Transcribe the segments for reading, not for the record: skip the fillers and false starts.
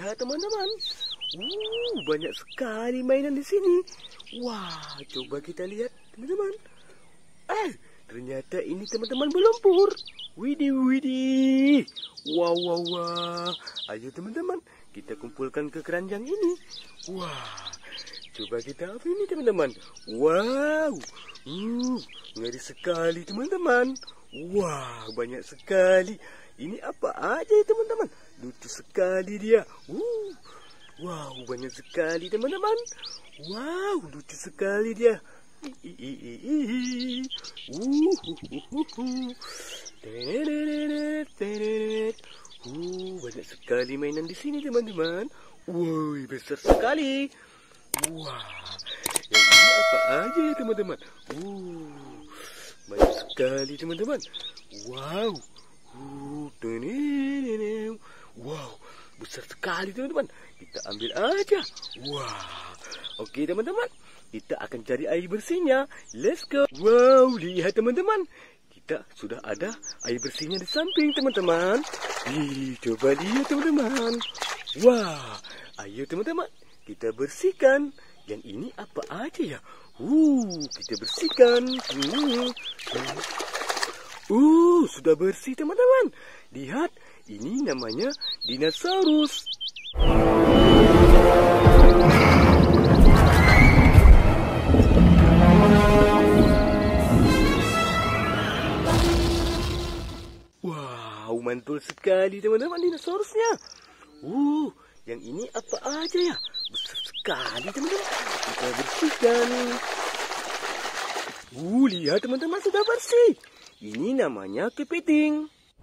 lihat teman-teman. Banyak sekali mainan di sini. Wah, coba kita lihat teman-teman. Ternyata ini teman-teman berlumpur. Widih. Wah. Ayo teman-teman, kita kumpulkan ke keranjang ini. Wah, coba kita apa ini teman-teman? Wow, ngeri sekali teman-teman. Wah, banyak sekali. Ini apa aja ya teman-teman? Lucu sekali dia. Wow, banyak sekali teman-teman. Wow, lucu sekali dia. Banyak sekali mainan di sini teman-teman. Woi, besar sekali. Wah, yang ini apa aja ya teman-teman? Banyak sekali teman-teman. Wow. Wow, besar sekali teman-teman. Kita ambil aja. Wah, oke teman-teman. Kita akan cari air bersihnya. Let's go. Wow, lihat teman-teman. Kita sudah ada air bersihnya di samping teman-teman. Coba lihat teman-teman. Wah, ayo teman-teman. Kita bersihkan. Yang ini apa aja ya? Kita bersihkan. Sudah bersih teman-teman. Lihat, ini namanya dinosaurus. Wow, mantul sekali teman-teman dinosaurusnya. Yang ini apa aja ya? Besar sekali teman-teman. Kita bersihkan. Lihat teman-teman, sudah bersih. Ini namanya kepiting.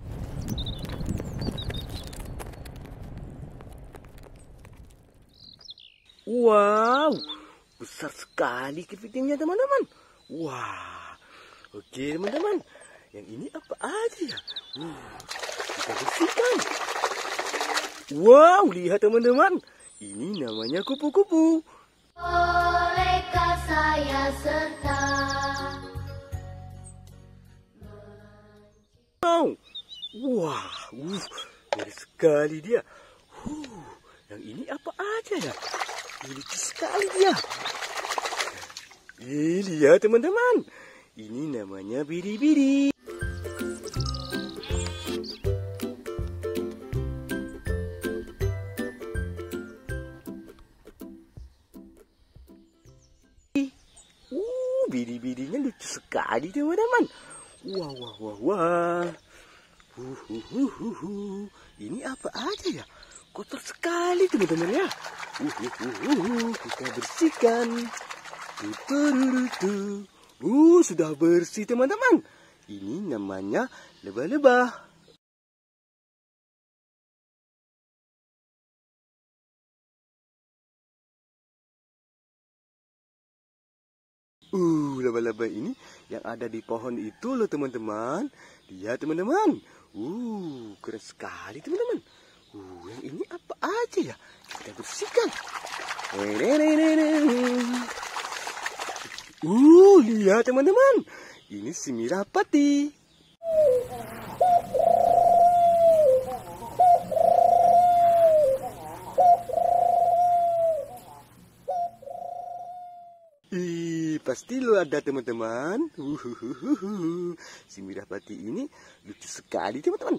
Wow, besar sekali kepitingnya teman-teman. Wah, oke teman-teman. Yang ini apa aja ya? Kita bersihkan. Wow, lihat teman-teman. Ini namanya kupu-kupu. Bolehkah saya serta? Wah, ngeri sekali dia. Yang ini apa aja ya? Lucu sekali dia. Lihat teman-teman. Ini namanya biri-biri. Biri-birinya lucu sekali teman-teman. Wah. Ini apa aja ya? Kotor sekali teman-teman ya. Kita bersihkan. Sudah bersih teman-teman. Ini namanya lebah-lebah. Laba-laba ini yang ada di pohon itu loh teman-teman. Lihat teman-teman. Keren sekali teman-teman. Yang ini apa aja ya? Kita bersihkan. Lihat teman-teman. Ini si Mirapati. Pasti lo ada teman-teman. Si Mirapati ini lucu sekali teman-teman.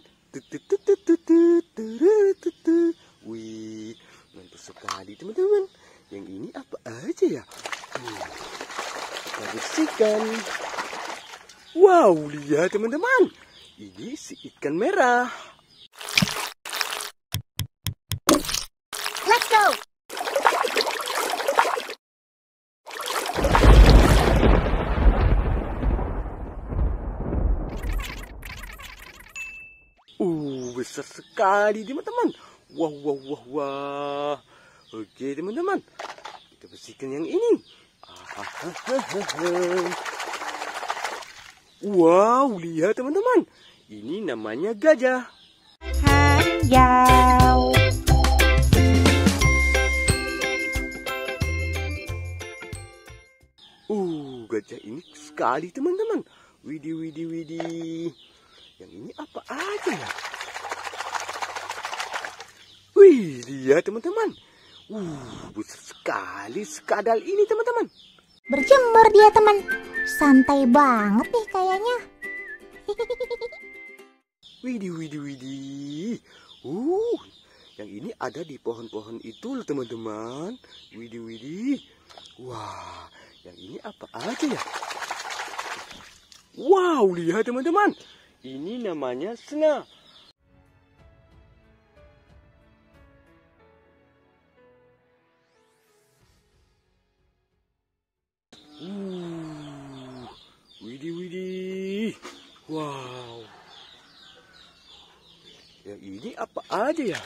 Wih, mantap sekali teman-teman. Yang ini apa aja ya? Kita bersihkan. Wow, lihat teman-teman. Ini si ikan merah. Let's go. Besar sekali teman-teman. Wah. Oke teman-teman. Kita bersihkan yang ini. Wow, lihat teman-teman. Ini namanya gajah. Hayau. Gajah ini sekali teman-teman. Widih. Yang ini apa aja ya? Wih, lihat teman-teman. Besar sekali sekadal ini teman-teman. Berjemur dia teman. Santai banget nih kayaknya. Widih. Yang ini ada di pohon-pohon itu loh teman-teman. Widih. Wah, yang ini apa aja ya? Wow, lihat teman-teman. Ini namanya sena. Widih. Wow. Yang ini apa aja ya?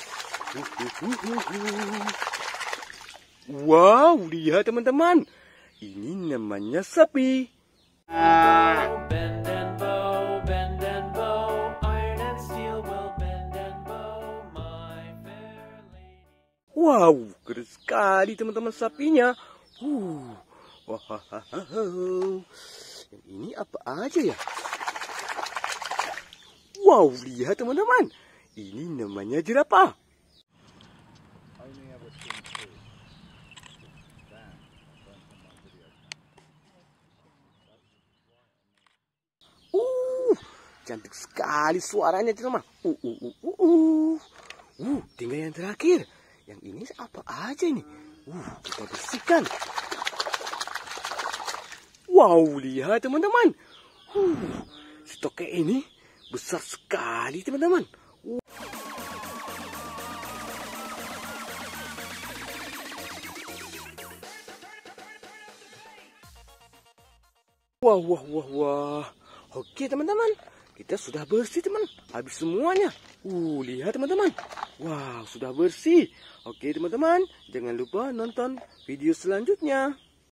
Wow, lihat teman-teman. Ini namanya sapi. Bend and bow, iron and steel will bend and bow, my fair lady. Wow, keren sekali teman-teman sapinya. Yang ini apa aja ya? Wow, lihat teman-teman. Ini namanya jerapah. Cantik sekali suaranya teman-teman. Tinggal yang terakhir. Yang ini apa aja ini? Kita bersihkan. Wow, lihat teman-teman. Si tokek ini besar sekali teman-teman. Wah. Oke teman-teman, kita sudah bersih teman. Habis semuanya. Lihat teman-teman. Wow, sudah bersih. Oke teman-teman, jangan lupa nonton video selanjutnya.